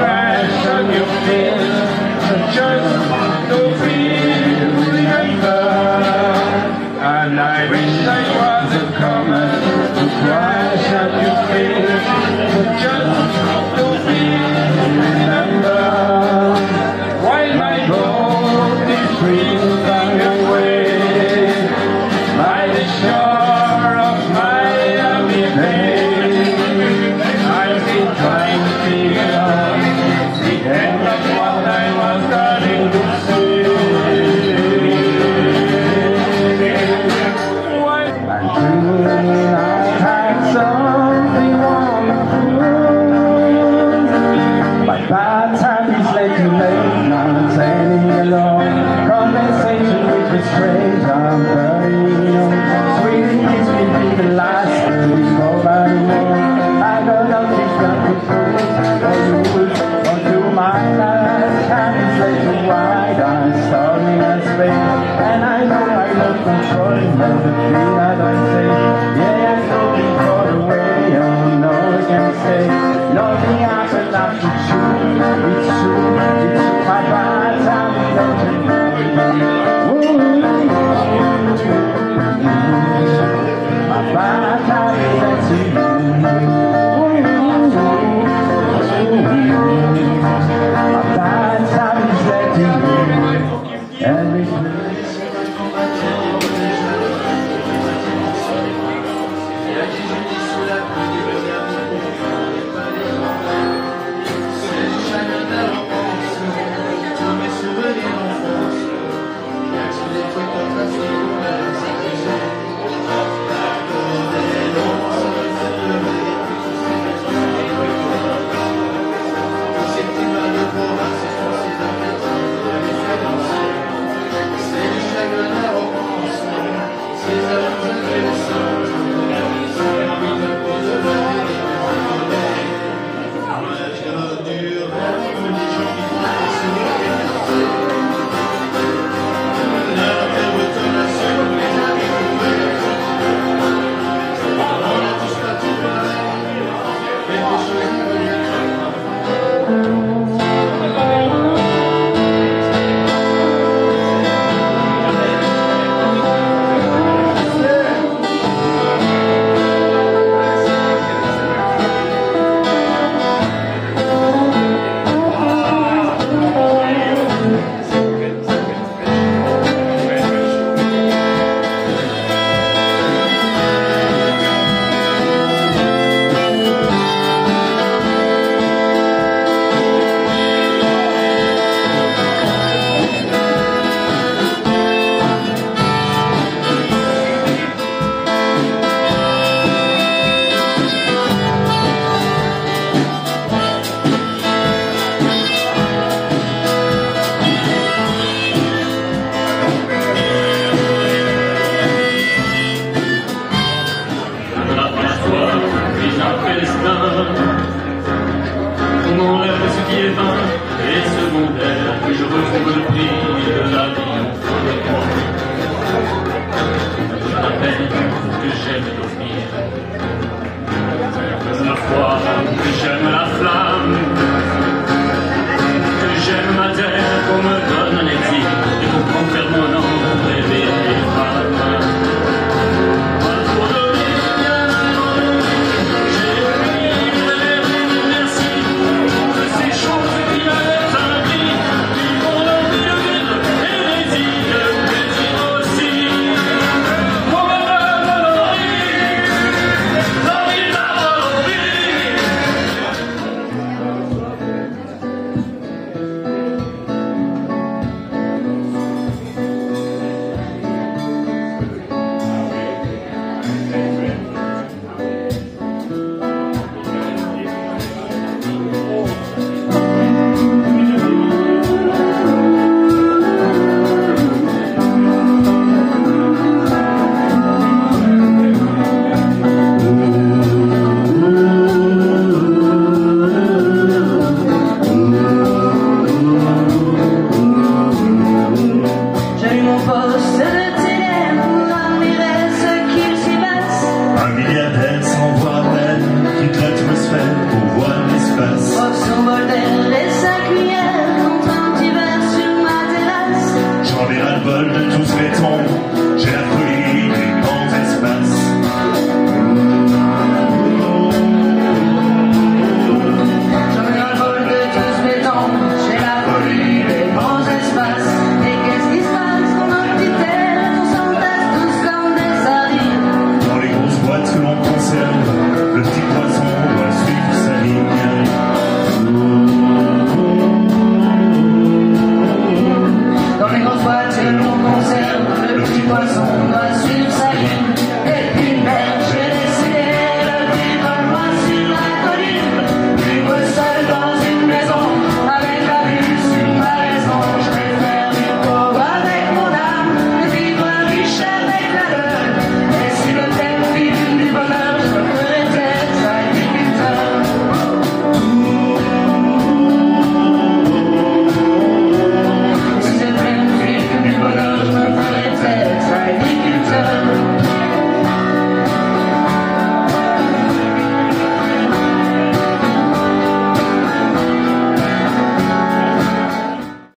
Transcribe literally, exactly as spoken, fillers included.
crash on your face, just to feel remembered. And I wish I wasn't coming to crash on your face, just to feel remembered. While my boat is drifting away by the shore of Miami Bay, I've been trying to figure out the end of what I was starting to say. And I had something wonderful, but by the time it's late too late, I'm sailing alone. Conversation with a stranger, I'm burning on. Sweetie, kiss me, be the last thing before I know. I got nothing to prove, or you would, or do my last time is late to ride. I'm starting in space, and I know I love controlling everything I don't say. Yeah, I know you far away, oh no, I can't say. Nothing happened after you, it's true, it's true, my body.